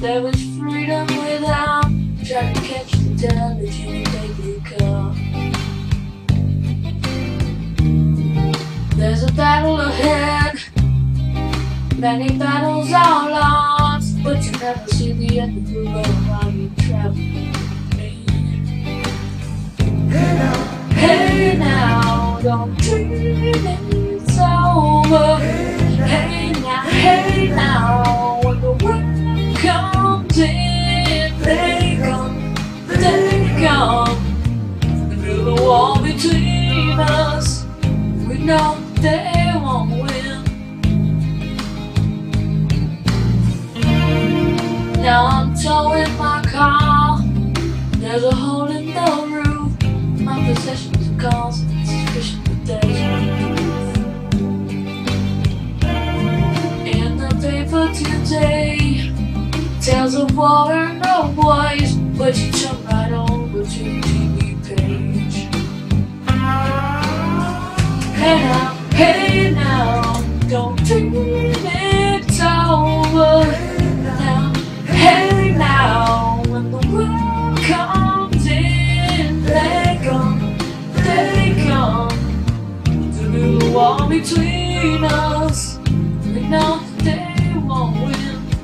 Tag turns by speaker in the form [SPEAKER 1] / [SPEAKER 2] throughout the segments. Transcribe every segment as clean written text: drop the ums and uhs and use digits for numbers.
[SPEAKER 1] There is freedom without trying to catch the delicate baby cup. There's a battle ahead, many battles are lost, but you never see the end of the road while you travel. Hey now, don't dream it's over. Hey now, when the wind comes in, they come. And through the wall between us, we know they won't win. Now I'm towing my car, there's a hole in the roof. My possessions are causing suspicion for days. In the paper today, tales of war and no boys, but you jump right over to the TV page. Hey now, don't dream it's over. Hey now, when the world comes in, they come. To build a wall between us, we know they won't win.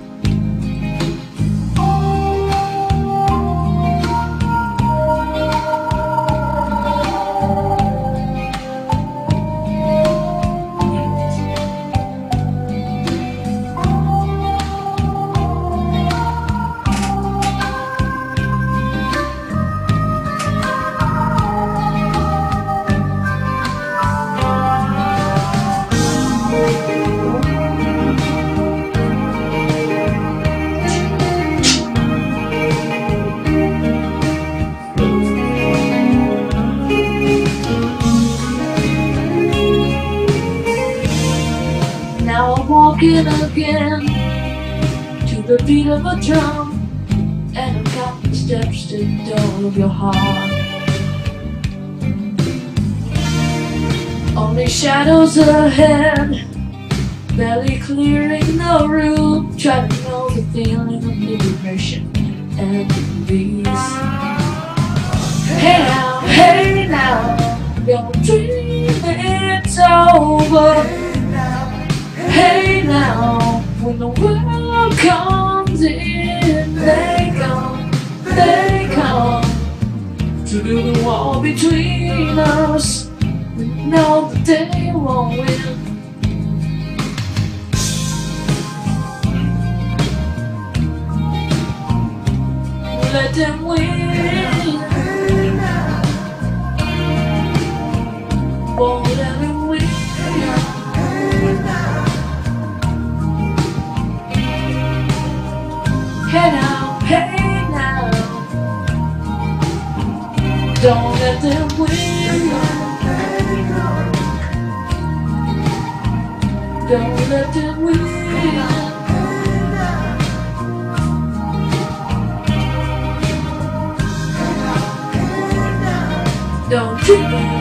[SPEAKER 1] Now I'm walking again to the beat of a drum, and I'm counting the steps to the door of your heart. Only shadows ahead, barely clearing the room, trying to know the feeling of liberation and peace. Hey now, your dream it's over. Hey now, when the world comes in, they come to build a wall between us. We know that they won't win. Let them win. Won't let them win. Hey now, don't let them win. Don't let them win. Don't dream.